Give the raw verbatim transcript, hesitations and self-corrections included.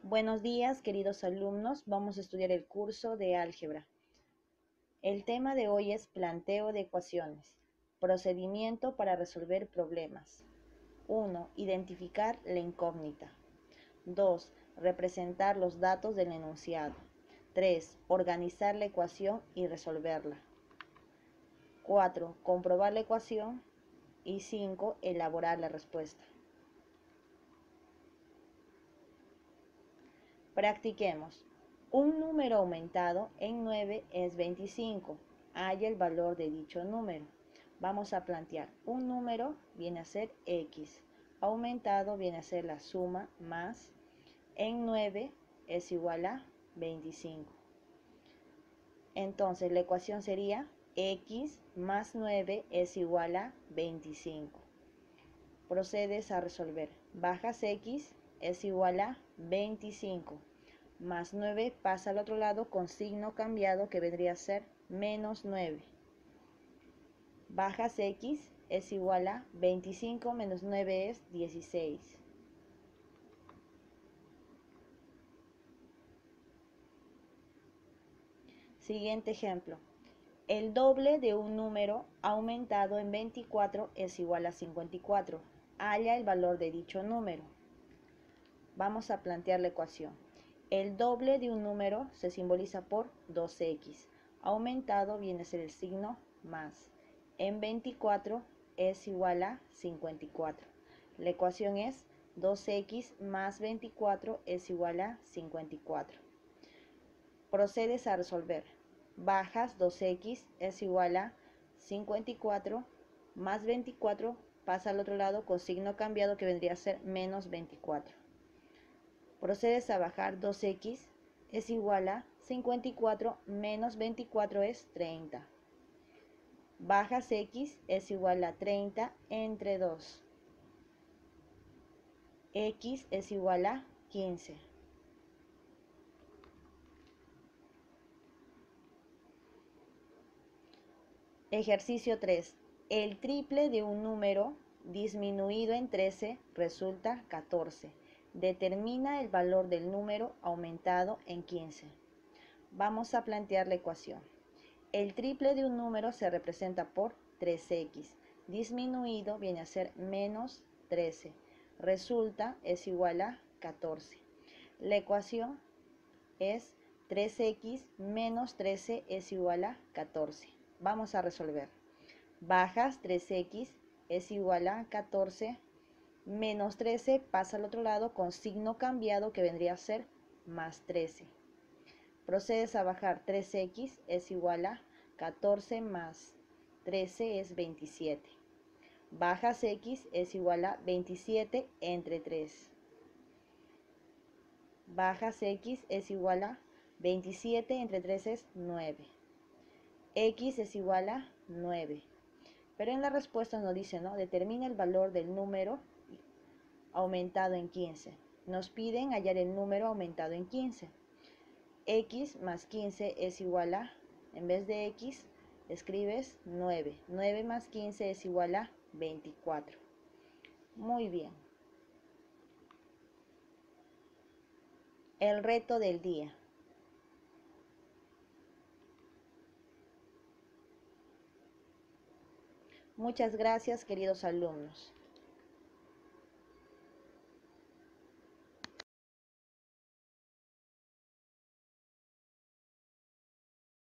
Buenos días, queridos alumnos. Vamos a estudiar el curso de álgebra. El tema de hoy es planteo de ecuaciones. Procedimiento para resolver problemas. uno. Identificar la incógnita. dos. Representar los datos del enunciado. tres. Organizar la ecuación y resolverla. cuatro. Comprobar la ecuación. Y cinco. Elaborar la respuesta. Practiquemos. Un número aumentado en nueve es veinticinco. Halla el valor de dicho número. Vamos a plantear. Un número viene a ser X. Aumentado viene a ser la suma más. En nueve es igual a veinticinco. Entonces la ecuación sería X más nueve es igual a veinticinco. Procedes a resolver. Bajas X es igual a veinticinco. Más nueve pasa al otro lado con signo cambiado que vendría a ser menos nueve. Bajas X es igual a veinticinco menos nueve es dieciséis. Siguiente ejemplo. El doble de un número aumentado en veinticuatro es igual a cincuenta y cuatro. Halla el valor de dicho número. Vamos a plantear la ecuación. El doble de un número se simboliza por dos equis. Aumentado viene a ser el signo más. En veinticuatro es igual a cincuenta y cuatro. La ecuación es dos equis más veinticuatro es igual a cincuenta y cuatro. Procedes a resolver. Bajas dos equis es igual a cincuenta y cuatro más veinticuatro pasa al otro lado con signo cambiado que vendría a ser menos veinticuatro. Procedes a bajar dos equis es igual a cincuenta y cuatro menos veinticuatro es treinta. Bajas X es igual a treinta entre dos. X es igual a quince. Ejercicio tres. El triple de un número disminuido en trece resulta catorce. Determina el valor del número aumentado en quince. Vamos a plantear la ecuación. El triple de un número se representa por tres equis. Disminuido viene a ser menos trece. Resulta es igual a catorce. La ecuación es tres equis menos trece es igual a catorce. Vamos a resolver. Bajas tres equis es igual a catorce. Menos trece pasa al otro lado con signo cambiado que vendría a ser más trece. Procedes a bajar tres equis es igual a catorce más trece es veintisiete. Bajas X es igual a veintisiete entre tres. Bajas X es igual a veintisiete entre tres es nueve. X es igual a nueve. Pero en la respuesta nos dice, ¿no? Determina el valor del número aumentado en quince. Nos piden hallar el número aumentado en quince. X más quince es igual a, en vez de X, escribes nueve. nueve más quince es igual a veinticuatro. Muy bien. El reto del día. Muchas gracias, queridos alumnos.